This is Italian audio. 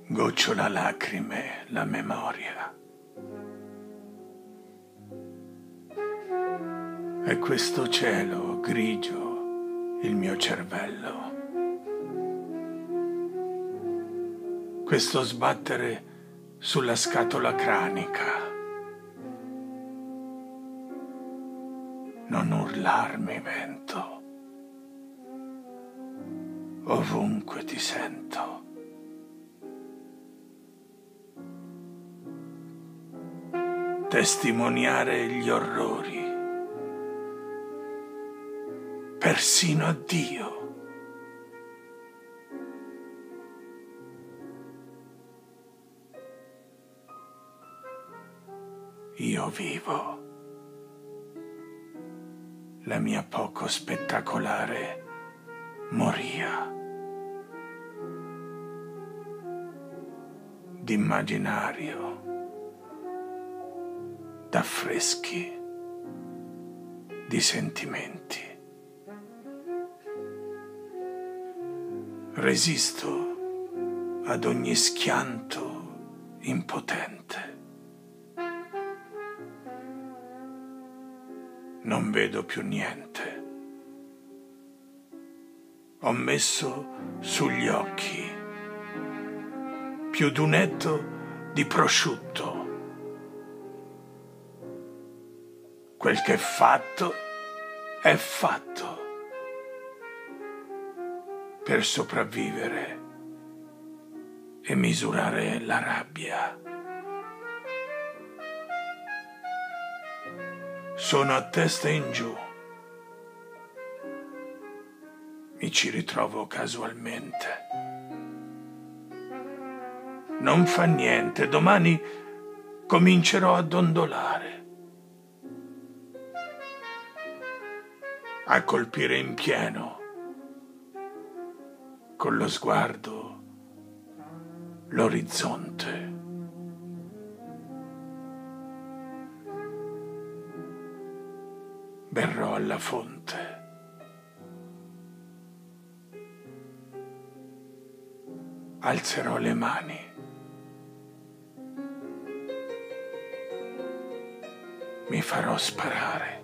Gocciola lacrime la memoria. E questo cielo grigio il mio cervello. Questo sbattere sulla scatola cranica. Non urlarmi, vento. Ovunque ti sento. Testimoniare gli orrori, persino a Dio. Io vivo la mia poco spettacolare moria d'immaginario, d'affreschi, di sentimenti. Resisto ad ogni schianto impotente. Non vedo più niente. Ho messo sugli occhi più d'un etto di prosciutto. Quel che è fatto è fatto. Per sopravvivere e misurare la rabbia. Sono a testa in giù. Mi ci ritrovo casualmente. Non fa niente, domani comincerò a dondolare, a colpire in pieno, con lo sguardo, l'orizzonte. Berrò alla fonte. Alzerò le mani. Mi farò sparare.